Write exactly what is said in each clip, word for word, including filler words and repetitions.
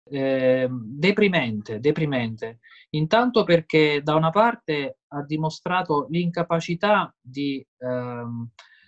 Eh, deprimente, deprimente. Intanto perché da una parte ha dimostrato l'incapacità di ehm,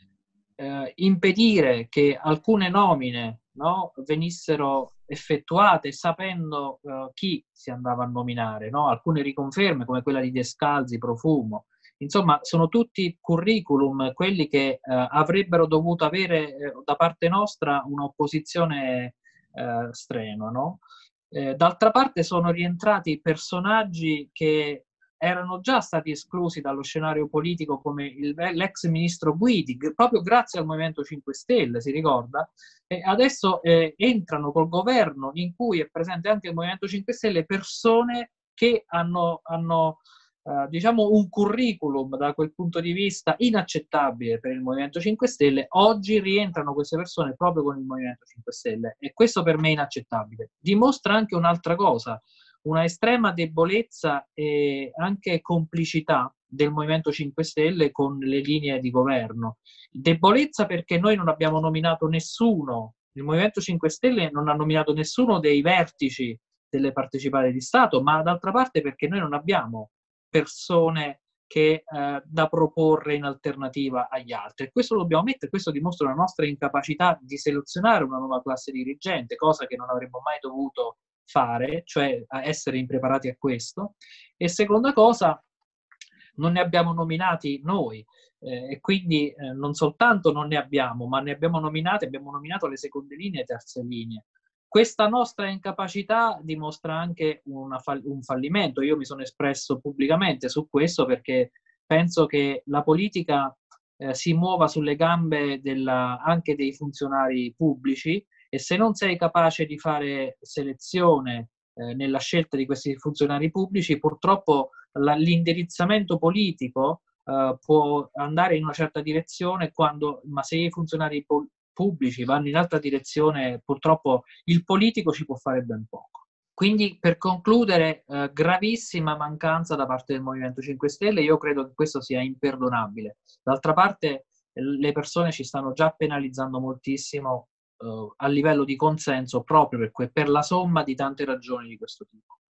eh, impedire che alcune nomine, no, venissero effettuate sapendo eh, chi si andava a nominare, no? Alcune riconferme come quella di Descalzi, Profumo. Insomma, sono tutti curriculum, quelli che eh, avrebbero dovuto avere eh, da parte nostra un'opposizione eh, strenua, no? Eh, d'altra parte sono rientrati personaggi che erano già stati esclusi dallo scenario politico come il, l'ex ministro Guidi, proprio grazie al Movimento cinque Stelle, si ricorda? E adesso eh, entrano col governo in cui è presente anche il Movimento cinque Stelle persone che hanno, hanno eh, diciamo un curriculum da quel punto di vista inaccettabile per il Movimento cinque Stelle. Oggi rientrano queste persone proprio con il Movimento cinque Stelle e questo per me è inaccettabile. Dimostra anche un'altra cosa, una estrema debolezza e anche complicità del Movimento cinque Stelle con le linee di governo. Debolezza perché noi non abbiamo nominato nessuno, il Movimento cinque Stelle non ha nominato nessuno dei vertici delle partecipate di Stato, ma d'altra parte perché noi non abbiamo persone che eh, da proporre in alternativa agli altri. E questo lo dobbiamo mettere, questo dimostra la nostra incapacità di selezionare una nuova classe dirigente, cosa che non avremmo mai dovuto fare, cioè a essere impreparati a questo. E seconda cosa, non ne abbiamo nominati noi, eh, e quindi eh, non soltanto non ne abbiamo, ma ne abbiamo nominati, abbiamo nominato le seconde linee e terze linee. Questa nostra incapacità dimostra anche una, un fallimento. Io mi sono espresso pubblicamente su questo perché penso che la politica eh, si muova sulle gambe della, anche dei funzionari pubblici e se non sei capace di fare selezione eh, nella scelta di questi funzionari pubblici, purtroppo la, l'indirizzamento politico eh, può andare in una certa direzione, quando, ma se i funzionari po- pubblici vanno in altra direzione, purtroppo il politico ci può fare ben poco. Quindi, per concludere, eh, gravissima mancanza da parte del Movimento cinque Stelle, io credo che questo sia imperdonabile. D'altra parte, le persone ci stanno già penalizzando moltissimo eh, a livello di consenso proprio per, que- per la somma di tante ragioni di questo tipo.